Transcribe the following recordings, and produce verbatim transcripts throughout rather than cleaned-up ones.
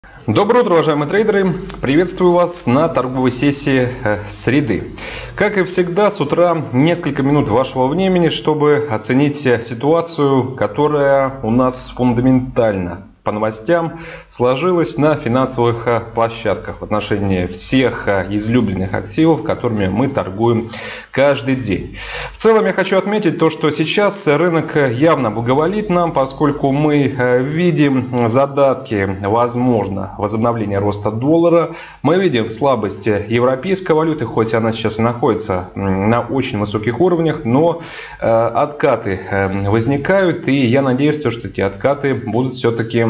Доброе утро, уважаемые трейдеры! Приветствую вас на торговой сессии среды. Как и всегда, с утра несколько минут вашего времени, чтобы оценить ситуацию, которая у нас фундаментальна по новостям сложилась на финансовых площадках в отношении всех излюбленных активов, которыми мы торгуем каждый день. В целом я хочу отметить то, что сейчас рынок явно благоволит нам, поскольку мы видим задатки, возможно, возобновления роста доллара. Мы видим слабость европейской валюты, хоть она сейчас и находится на очень высоких уровнях, но откаты возникают, и я надеюсь, что эти откаты будут все-таки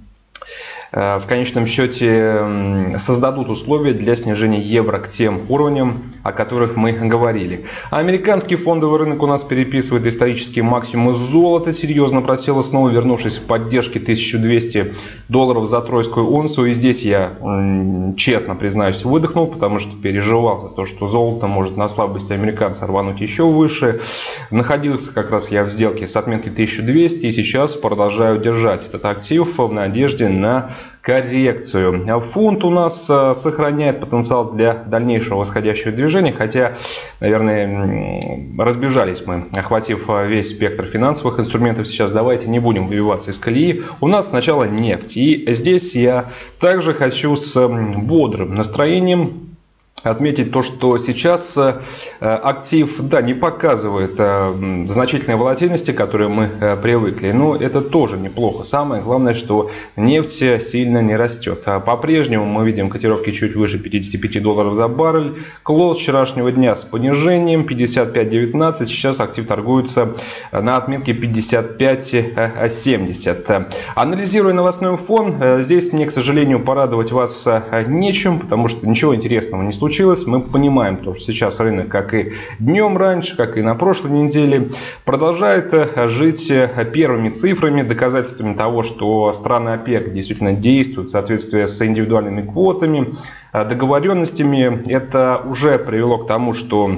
в конечном счете создадут условия для снижения евро к тем уровням, о которых мы говорили. Американский фондовый рынок у нас переписывает исторические максимумы. Золото серьезно просело, снова вернувшись в поддержке тысяча двести долларов за тройскую унцию. И здесь я, честно признаюсь, выдохнул, потому что переживал за то, что золото может на слабости американца рвануть еще выше. Находился как раз я в сделке с отметкой тысяча двести и сейчас продолжаю держать этот актив в надежде на коррекцию. Фунт у нас сохраняет потенциал для дальнейшего восходящего движения, хотя, наверное, разбежались мы, охватив весь спектр финансовых инструментов. Сейчас давайте не будем выбиваться из колеи. У нас сначала нефть. И здесь я также хочу с бодрым настроением отметить то, что сейчас актив, да, не показывает значительной волатильности, к которой мы привыкли, но это тоже неплохо. Самое главное, что нефть сильно не растет. По-прежнему мы видим котировки чуть выше пятидесяти пяти долларов за баррель. Клоуз вчерашнего дня с понижением пятьдесят пять девятнадцать. Сейчас актив торгуется на отметке пятьдесят пять семьдесят. Анализируя новостной фон, здесь мне, к сожалению, порадовать вас нечем, потому что ничего интересного не случилось. Мы понимаем, то, что сейчас рынок, как и днем раньше, как и на прошлой неделе, продолжает жить первыми цифрами, доказательствами того, что страны ОПЕК действительно действуют в соответствии с индивидуальными квотами, договоренностями. Это уже привело к тому, что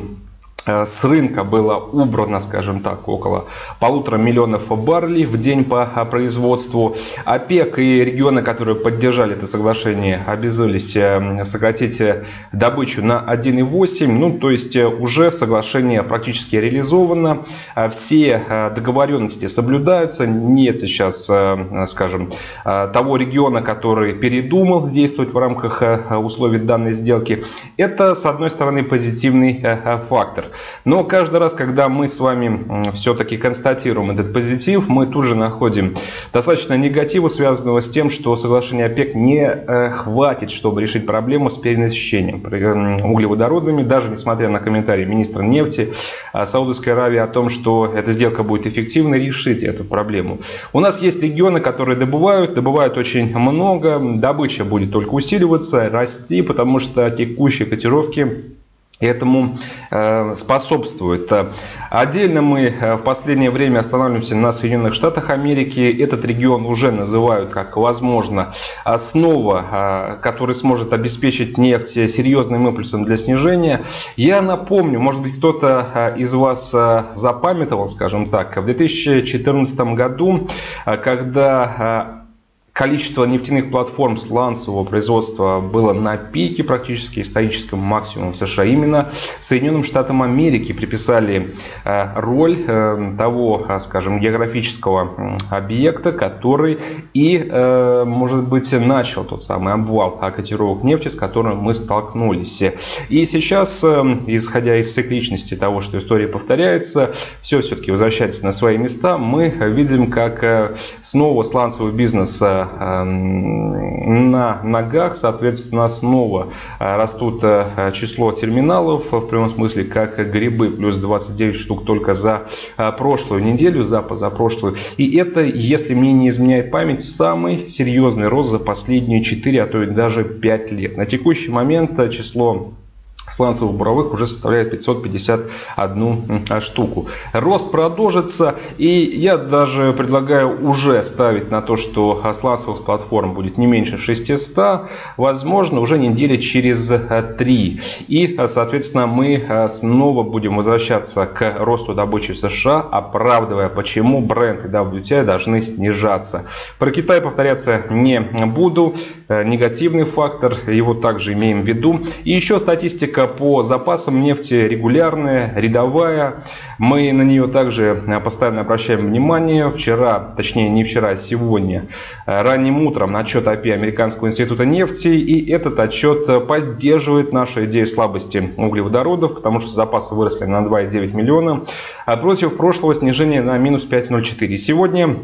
с рынка было убрано, скажем так, около полутора миллионов баррелей в день по производству. ОПЕК и регионы, которые поддержали это соглашение, обязались сократить добычу на один и восемь. Ну, то есть уже соглашение практически реализовано. Все договоренности соблюдаются. Нет сейчас, скажем, того региона, который передумал действовать в рамках условий данной сделки. Это, с одной стороны, позитивный фактор. Но каждый раз, когда мы с вами все-таки констатируем этот позитив, мы тут же находим достаточно негатива, связанного с тем, что соглашение ОПЕК не хватит, чтобы решить проблему с перенасыщением углеводородами, даже несмотря на комментарии министра нефти Саудовской Аравии о том, что эта сделка будет эффективно решить эту проблему. У нас есть регионы, которые добывают, добывают очень много, добыча будет только усиливаться, расти, потому что текущие котировки этому э, способствует. Отдельно мы в последнее время останавливаемся на Соединенных Штатах Америки. Этот регион уже называют как, возможно, основа, э, которая сможет обеспечить нефть серьезным импульсом для снижения. Я напомню, может быть, кто-то из вас э, запамятовал, скажем так, в две тысячи четырнадцатом году, э, когда э, количество нефтяных платформ сланцевого производства было на пике, практически историческом максимуме в США. Именно Соединенным Штатам Америки приписали роль того, скажем, географического объекта, который и, может быть, начал тот самый обвал котировок нефти, с которым мы столкнулись. И сейчас, исходя из цикличности того, что история повторяется, все все-таки возвращается на свои места, мы видим, как снова сланцевый бизнес на ногах, соответственно, снова растут число терминалов, в прямом смысле, как грибы, плюс двадцать девять штук только за прошлую неделю, за позапрошлую. И это, если мне не изменяет память, самый серьезный рост за последние четыре, а то и даже пять лет. На текущий момент число сланцевых буровых уже составляет пятьсот пятьдесят одну штуку. Рост продолжится, и я даже предлагаю уже ставить на то, что сланцевых платформ будет не меньше шестисот, возможно, уже недели через три. И, соответственно, мы снова будем возвращаться к росту добычи в США, оправдывая, почему Brent и дабл ю ти ай должны снижаться. Про Китай повторяться не буду. Негативный фактор, его также имеем в виду. И еще статистика по запасам нефти регулярная, рядовая. Мы на нее также постоянно обращаем внимание. Вчера, точнее не вчера, а сегодня, ранним утром отчет эй пи Американского института нефти. И этот отчет поддерживает нашу идею слабости углеводородов, потому что запасы выросли на два и девять миллиона, а против прошлого снижения на минус пять и ноль четыре. Сегодня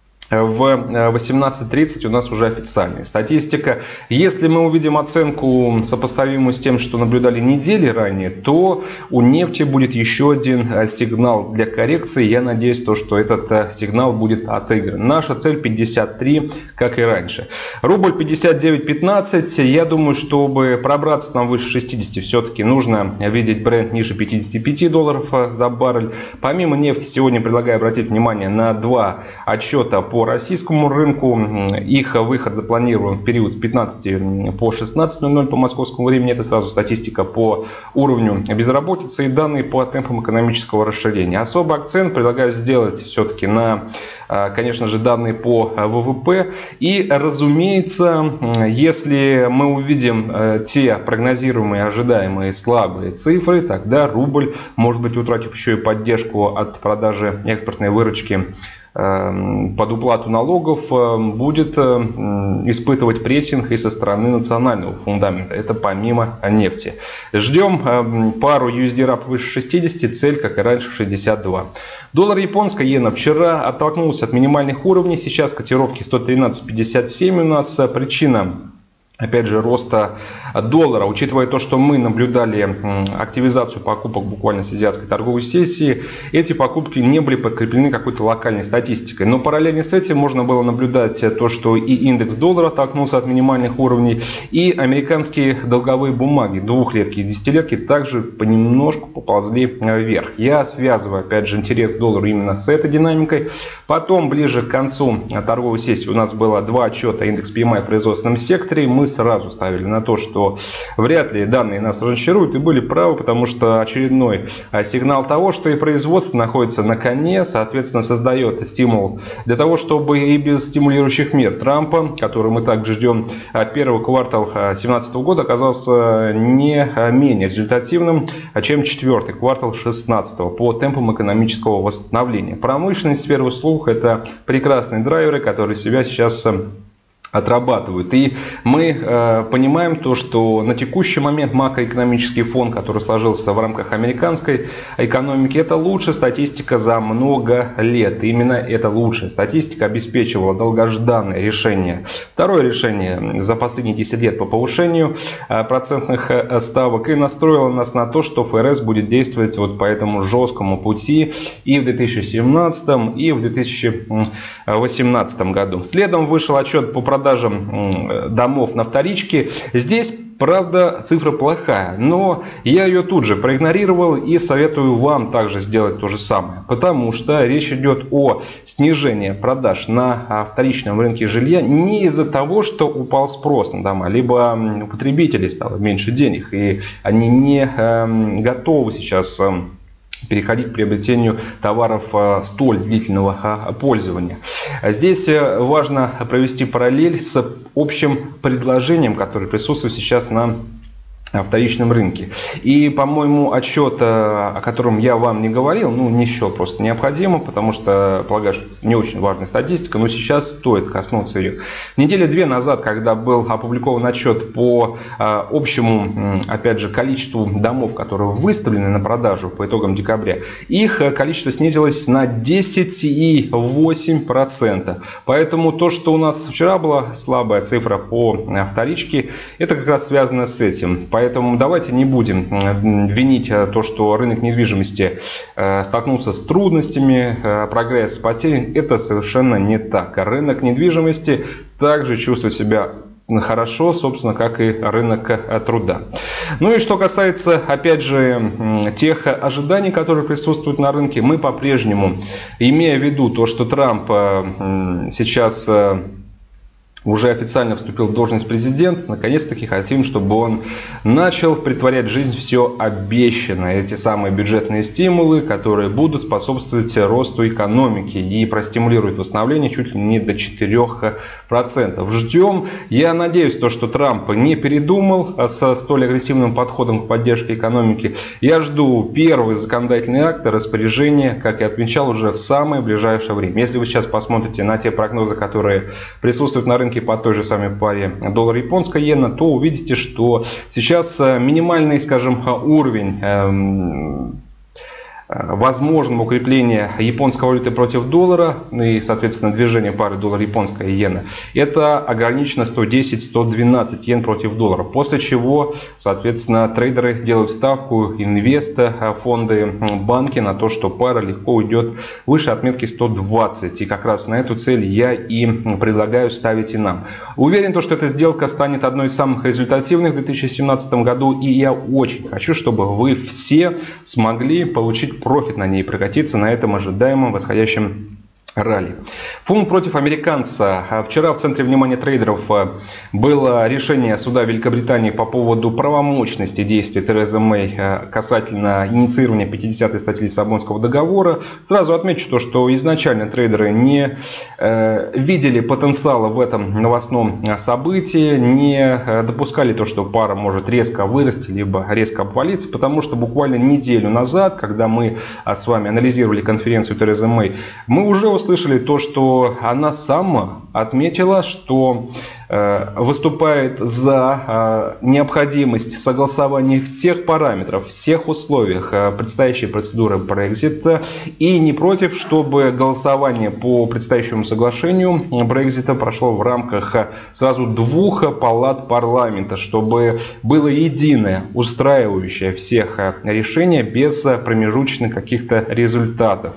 в восемнадцать тридцать у нас уже официальная статистика. Если мы увидим оценку, сопоставимую с тем, что наблюдали недели ранее, то у нефти будет еще один сигнал для коррекции. Я надеюсь, то, что этот сигнал будет отыгран. Наша цель пятьдесят три, как и раньше. Рубль пятьдесят девять пятнадцать. Я думаю, чтобы пробраться нам выше шестидесяти, все-таки нужно видеть бренд ниже пятидесяти пяти долларов за баррель. Помимо нефти, сегодня предлагаю обратить внимание на два отчета по По российскому рынку. Их выход запланирован в период с пятнадцати по шестнадцать ноль ноль по московскому времени. Это сразу статистика по уровню безработицы и данные по темпам экономического расширения. Особый акцент предлагаю сделать все-таки на, конечно же, данные по вэ вэ пэ. И, разумеется, если мы увидим те прогнозируемые, ожидаемые слабые цифры, тогда рубль, может быть, утратив еще и поддержку от продажи экспортной выручки под уплату налогов, будет испытывать прессинг и со стороны национального фундамента. Это помимо нефти. Ждем пару ю эс ди рап выше шестидесяти, цель, как и раньше, шестьдесят два. Доллар японская иена вчера оттолкнулся от минимальных уровней. Сейчас котировки сто тринадцать пятьдесят семь у нас. Причина, опять же, роста доллара, учитывая то, что мы наблюдали активизацию покупок буквально с азиатской торговой сессии, эти покупки не были подкреплены какой-то локальной статистикой. Но параллельно с этим можно было наблюдать то, что и индекс доллара оттолкнулся от минимальных уровней, и американские долговые бумаги, двухлетки и десятилетки, также понемножку поползли вверх. Я связываю, опять же, интерес к доллару именно с этой динамикой. Потом, ближе к концу торговой сессии, у нас было два отчета: индекс пи эм ай в производственном секторе. Мы сразу ставили на то, что вряд ли данные нас разочаруют, и были правы, потому что очередной сигнал того, что и производство находится на коне, соответственно, создает стимул для того, чтобы и без стимулирующих мер Трампа, который мы также ждем, первый квартал две тысячи семнадцатого года оказался не менее результативным, чем четвертый квартал две тысячи шестнадцатого по темпам экономического восстановления. Промышленность, сфера услуг — это прекрасные драйверы, которые себя сейчас отрабатывают. И мы э, понимаем то, что на текущий момент макроэкономический фон, который сложился в рамках американской экономики, это лучшая статистика за много лет. И именно эта лучшая статистика обеспечивала долгожданное решение. Второе решение за последние десять лет по повышению э, процентных э, ставок, и настроило нас на то, что эф эр эс будет действовать вот по этому жесткому пути и в две тысячи семнадцатом, и в две тысячи восемнадцатом году. Следом вышел отчет по продажам домов на вторичке. Здесь, правда, цифра плохая, но я ее тут же проигнорировал и советую вам также сделать то же самое, потому что речь идет о снижении продаж на вторичном рынке жилья не из-за того, что упал спрос на дома, либо у потребителей стало меньше денег и они не э, готовы сейчас э, переходить к приобретению товаров столь длительного пользования. Здесь важно провести параллель с общим предложением, которое присутствует сейчас на вторичном рынке. И, по-моему, отчет, о котором я вам не говорил, ну, не счел просто необходимо, потому что, полагаю, что это не очень важная статистика, но сейчас стоит коснуться ее. Недели две назад, когда был опубликован отчет по а, общему, опять же, количеству домов, которые выставлены на продажу по итогам декабря, их количество снизилось на десять и восемь десятых процента. Поэтому то, что у нас вчера была слабая цифра по вторичке, это как раз связано с этим. Поэтому давайте не будем винить то, что рынок недвижимости столкнулся с трудностями, прогресс потерян. Это совершенно не так. Рынок недвижимости также чувствует себя хорошо, собственно, как и рынок труда. Ну и что касается, опять же, тех ожиданий, которые присутствуют на рынке, мы по-прежнему, имея в виду то, что Трамп сейчас уже официально вступил в должность президента, наконец-таки хотим, чтобы он начал претворять в жизнь все обещанное. Эти самые бюджетные стимулы, которые будут способствовать росту экономики и простимулируют восстановление чуть ли не до четырёх процентов. Ждем. Я надеюсь, то, что Трамп не передумал со столь агрессивным подходом к поддержке экономики. Я жду первый законодательный акт, распоряжение, как я отмечал, уже в самое ближайшее время. Если вы сейчас посмотрите на те прогнозы, которые присутствуют на рынке по той же самой паре доллар-японская иена, то увидите, что сейчас минимальный, скажем, уровень эм, возможного укрепления японской валюты против доллара и, соответственно, движение пары доллар-японская иена, это ограничено сто десять - сто двенадцать йен против доллара. После чего, соответственно, трейдеры делают ставку, инвесты, фонды, банки на то, что пара легко уйдет выше отметки сто двадцать. И как раз на эту цель я и предлагаю ставить и нам. Уверен, то, что эта сделка станет одной из самых результативных в две тысячи семнадцатом году. И я очень хочу, чтобы вы все смогли получить профит на ней, прокатиться на этом ожидаемом восходящем ралли. Фунт против американца. Вчера в центре внимания трейдеров было решение суда Великобритании по поводу правомочности действий Терезы Мэй касательно инициирования пятидесятой статьи Лиссабонского договора. Сразу отмечу то, что изначально трейдеры не э, видели потенциала в этом новостном событии, не допускали то, что пара может резко вырасти, либо резко обвалиться, потому что буквально неделю назад, когда мы с вами анализировали конференцию Терезы Мэй, мы уже услышали Слышали то, что она сама отметила, что э, выступает за э, необходимость согласования всех параметров, всех условиях э, предстоящей процедуры Брексита и не против, чтобы голосование по предстоящему соглашению Брексита прошло в рамках сразу двух палат парламента, чтобы было единое, устраивающее всех решение без промежуточных каких-то результатов.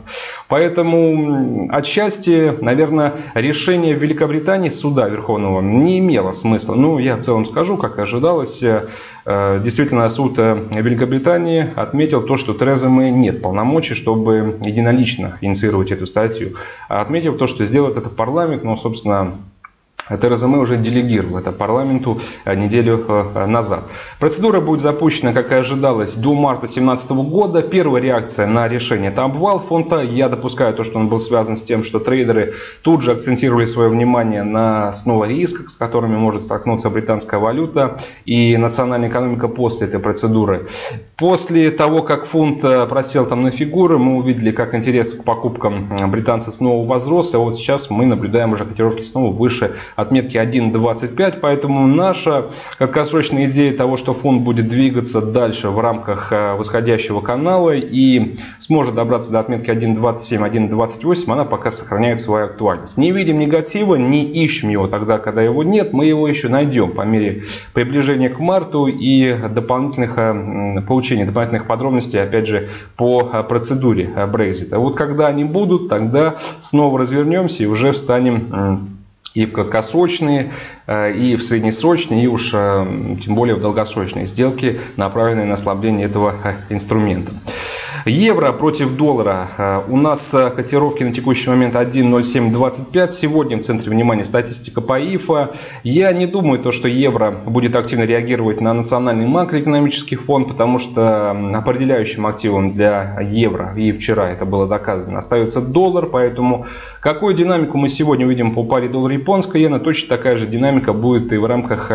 Поэтому отчасти, наверное, решение в Великобритании суда Верховного не имело смысла. Ну, я в целом скажу, как ожидалось. Действительно, суд Великобритании отметил то, что Терезы Мэй нет полномочий, чтобы единолично инициировать эту статью. Отметил то, что сделает это парламент, но, собственно, Тереза Мэй уже делегировала это парламенту неделю назад. Процедура будет запущена, как и ожидалось, до марта две тысячи семнадцатого года. Первая реакция на решение – это обвал фунта. Я допускаю то, что он был связан с тем, что трейдеры тут же акцентировали свое внимание на снова рисках, с которыми может столкнуться британская валюта и национальная экономика после этой процедуры. После того, как фунт просел там на фигуры, мы увидели, как интерес к покупкам британцев снова возрос. И вот сейчас мы наблюдаем уже котировки снова выше отметки один двадцать пять, поэтому наша краткосрочная идея того, что фунт будет двигаться дальше в рамках восходящего канала и сможет добраться до отметки один двадцать семь - один двадцать восемь, она пока сохраняет свою актуальность. Не видим негатива, не ищем его тогда, когда его нет, мы его еще найдем по мере приближения к марту и дополнительных получения дополнительных подробностей, опять же, по процедуре Брексита. Вот когда они будут, тогда снова развернемся и уже встанем и в краткосрочные, и в среднесрочные, и уж тем более в долгосрочные сделки, направленные на ослабление этого инструмента. Евро против доллара. У нас котировки на текущий момент один ноль семь двадцать пять. Сегодня в центре внимания статистика по ИФА. Я не думаю, то, что евро будет активно реагировать на национальный макроэкономический фон, потому что определяющим активом для евро, и вчера это было доказано, остается доллар. Поэтому какую динамику мы сегодня увидим по паре доллар-японская иена, точно такая же динамика будет и в рамках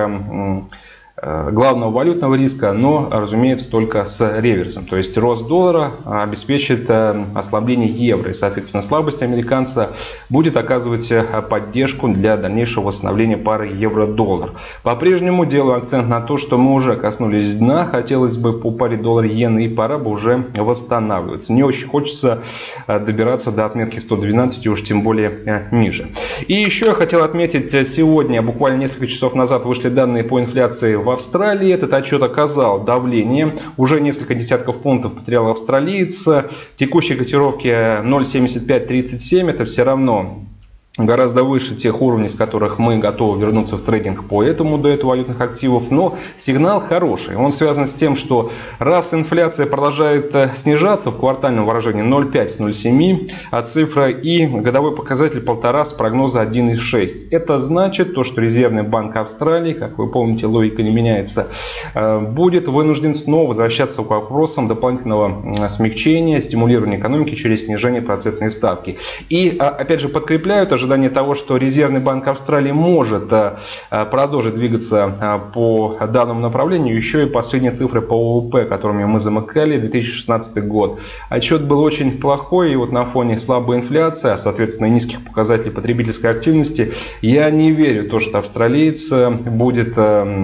главного валютного риска, но, разумеется, только с реверсом. То есть рост доллара обеспечит ослабление евро, и, соответственно, слабость американца будет оказывать поддержку для дальнейшего восстановления пары евро-доллар. По-прежнему делаю акцент на то, что мы уже коснулись дна, хотелось бы по паре доллар-иена, и пора бы уже восстанавливаться. Не очень хочется добираться до отметки сто двенадцать, уж тем более ниже. И еще я хотел отметить, сегодня, буквально несколько часов назад, вышли данные по инфляции в Австралии. Этот отчет оказал давление. Уже несколько десятков пунктов потерял австралиец. Текущие котировки ноль семьдесят пять тридцать семь. Это все равно гораздо выше тех уровней, с которых мы готовы вернуться в трейдинг по этому дуэту валютных активов. Но сигнал хороший. Он связан с тем, что раз инфляция продолжает снижаться в квартальном выражении ноль целых пять десятых - ноль целых семь десятых цифра и годовой показатель полтора с прогноза один целых шесть десятых. Это значит, то, что Резервный банк Австралии, как вы помните, логика не меняется, будет вынужден снова возвращаться к вопросам дополнительного смягчения, стимулирования экономики через снижение процентной ставки. И опять же подкрепляют ожидания ожидание того, что Резервный банк Австралии может продолжить двигаться по данному направлению. Еще и последние цифры по ВВП, которыми мы замыкали, две тысячи шестнадцатый год. Отчет был очень плохой, и вот на фоне слабой инфляции, а соответственно низких показателей потребительской активности, я не верю в то, что австралиец будет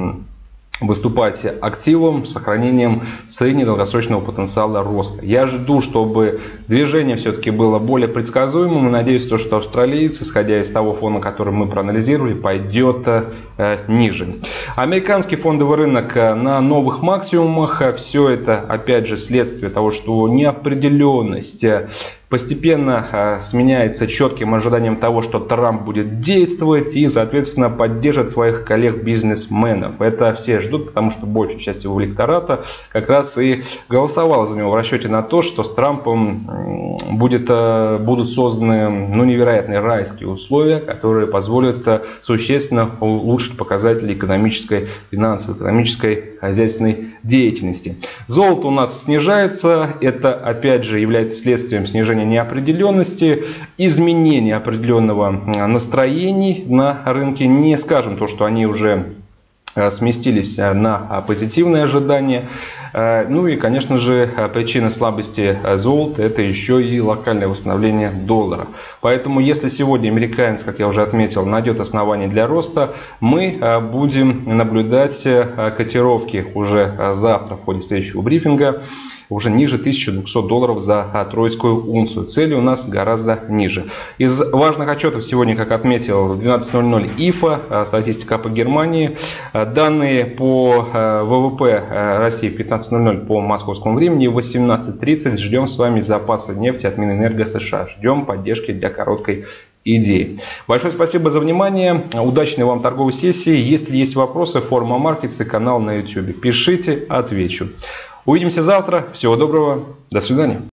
выступать активом с сохранением среднедолгосрочного потенциала роста. Я жду, чтобы движение все-таки было более предсказуемым, и надеюсь, то, что австралиец, исходя из того фона, который мы проанализировали, пойдет э, ниже. Американский фондовый рынок на новых максимумах. Все это, опять же, следствие того, что неопределенность постепенно э, сменяется четким ожиданием того, что Трамп будет действовать и, соответственно, поддержит своих коллег-бизнесменов. Это все ждут, потому что большая часть его электората как раз и голосовала за него в расчете на то, что с Трампом будет, э, будут созданы ну, невероятные райские условия, которые позволят э, существенно улучшить показатели экономической, финансовой, экономической, хозяйственной деятельности. Золото у нас снижается. Это, опять же, является следствием снижения неопределенности, изменения определенного настроений на рынке. Не скажем то, что они уже сместились на позитивные ожидания. Ну и, конечно же, причина слабости золота — это еще и локальное восстановление доллара. Поэтому, если сегодня американец, как я уже отметил, найдет основания для роста, мы будем наблюдать котировки уже завтра в ходе следующего брифинга уже ниже тысячи двухсот долларов за тройскую унцию. Цели у нас гораздо ниже. Из важных отчетов сегодня, как отметил, в двенадцать ноль ноль ИФА, статистика по Германии. Данные по ВВП России в пятнадцать ноль ноль по московскому времени, в восемнадцать тридцать ждем с вами запасы нефти от Минэнерго США. Ждем поддержки для короткой идеи. Большое спасибо за внимание. Удачной вам торговой сессии. Если есть вопросы, форма Маркетс и канал на YouTube. Пишите, отвечу. Увидимся завтра. Всего доброго. До свидания.